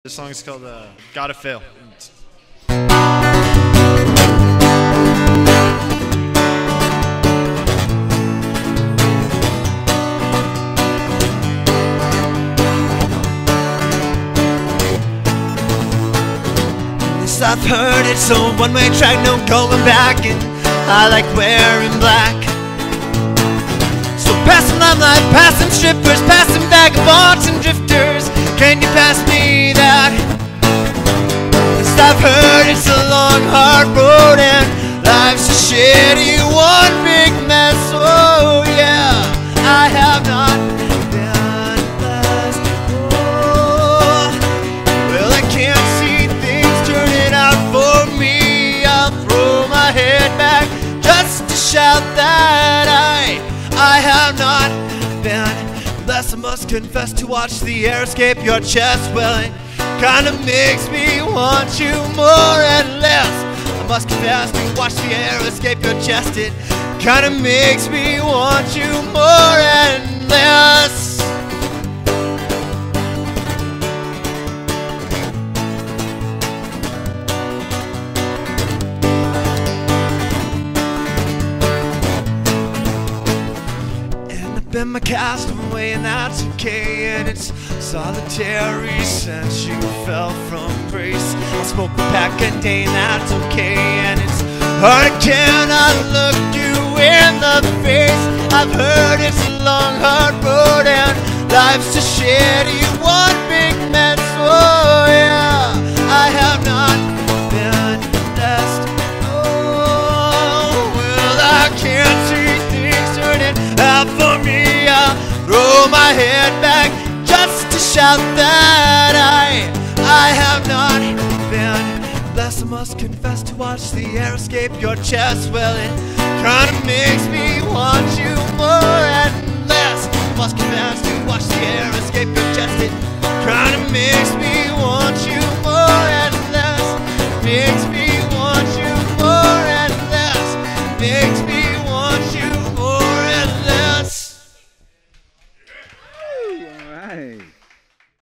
This song is called Gotta Fail. This I've heard, it's a one-way track, no going back, and I like wearing black. So passing limelight, passing strippers, passing vagabonds and drifters, can you pass me that? This I've heard, it's a long, hard road, and life's a shitty one big mess. Oh yeah, I have not been blessed. Oh, well, I can't see things turning out for me. I'll throw my head back just to shout that I have not been blessed. I must confess, to watch the air escape your chest, well, it kinda makes me want you more and less. I must confess, to watch the air escape your chest, it kinda makes me want you more and less. Been my castaway, and that's okay, and it's solitary since you fell from grace. I'll smoke a pack a day, and that's okay, and it's hard. Can I look you in the face? I've heard it's a long, hard road, and life's a shitty one big mess. Oh yeah, I have not been blessed. Oh well, I can't see things turning out for me. Throw my head back just to shout that I have not been blessed. I must confess, to watch the air escape your chest, well, it kinda makes me want you more and less. I must confess, to watch the air escape your chest, it kinda makes me want you more and less. Makes me want you more and less. Makes me